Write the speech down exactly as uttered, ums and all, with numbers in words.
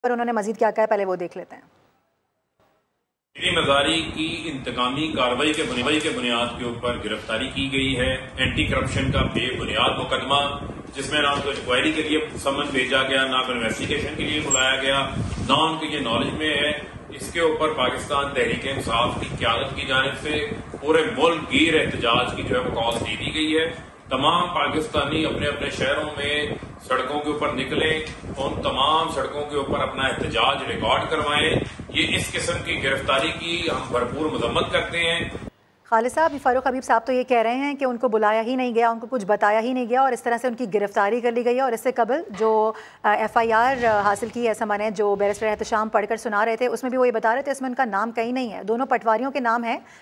पर उन्होंने मजीद क्या कहा है पहले वो देख लेते हैं। मजारी की इंतकामी कार्रवाई के बुनियादी के बुनियाद के ऊपर गिरफ्तारी की गई है। एंटी करप्शन का बेबुनियाद मुकदमा जिसमें ना उनको इंक्वायरी के लिए समन भेजा गया, ना इन्वेस्टिगेशन के लिए बुलाया गया, ना उनकी ये नॉलेज में है। इसके ऊपर पाकिस्तान तहरीक इंसाफ की क़यादत की जानिब से पूरे मुल्क गिर एहतजाज की जो है वो कॉल दे दी गई है। तमाम पाकिस्तानी अपने अपने शहरों में सड़कों के ऊपर निकलें, उन तमाम सड़कों के ऊपर अपना एहतजाज रिकॉर्ड करवाएं। ये इस किस्म की गिरफ्तारी की हम भरपूर मजम्मत करते हैं। खालिद साहब, फारूक हबीब साहब तो ये कह रहे हैं कि उनको बुलाया ही नहीं गया, उनको कुछ बताया ही नहीं गया और इस तरह से उनकी गिरफ्तारी कर ली गई है। और इससे कबल जो एफ आई आर हासिल की है समन है जो बैरिस्टर एहतशाम पढ़कर सुना रहे थे, उसमें भी वो ये बता रहे थे इसमें उनका नाम कहीं नहीं है। दोनों पटवारियों के नाम है